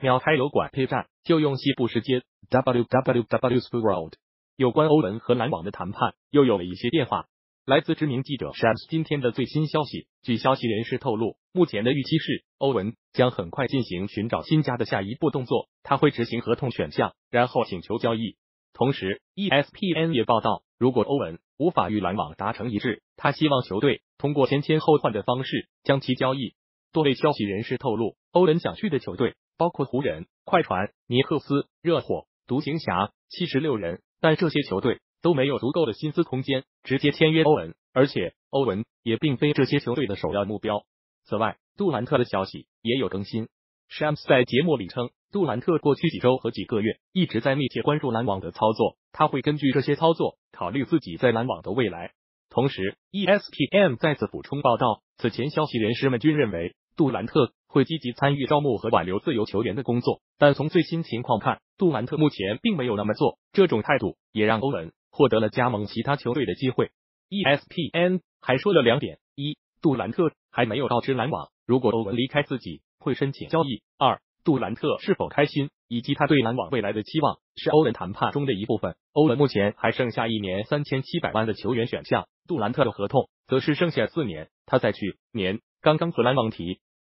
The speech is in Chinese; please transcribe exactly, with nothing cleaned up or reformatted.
秒开油管 P 站就用西部时间 w w w dot sport 有关欧文和篮网的谈判又有了一些变化。来自知名记者 Shams 今天的最新消息，据消息人士透露，目前的预期是欧文将很快进行寻找新家的下一步动作，他会执行合同选项，然后请求交易。同时 E S P N 也报道，如果欧文无法与篮网达成一致，他希望球队通过前签后换的方式将其交易。多位消息人士透露，欧文想去的球队包括湖人、快船、尼克斯、热火、独行侠、七十六人，但这些球队都没有足够的薪资空间直接签约欧文，而且欧文也并非这些球队的首要目标。此外，杜兰特的消息也有更新。Shams 在节目里称，杜兰特过去几周和几个月一直在密切关注篮网的操作，他会根据这些操作考虑自己在篮网的未来。同时 E S P N 再次补充报道，此前消息人士们均认为杜兰特会积极参与招募和挽留自由球员的工作，但从最新情况看，杜兰特目前并没有那么做，这种态度也让欧文获得了加盟其他球队的机会。E S P N 还说了两点：一、杜兰特还没有告知篮网，如果欧文离开自己会申请交易；二、杜兰特是否开心以及他对篮网未来的期望是欧文谈判中的一部分。欧文目前还剩下一年三千七百万的球员选项，杜兰特的合同则是剩下四年，他在去年刚刚和篮网提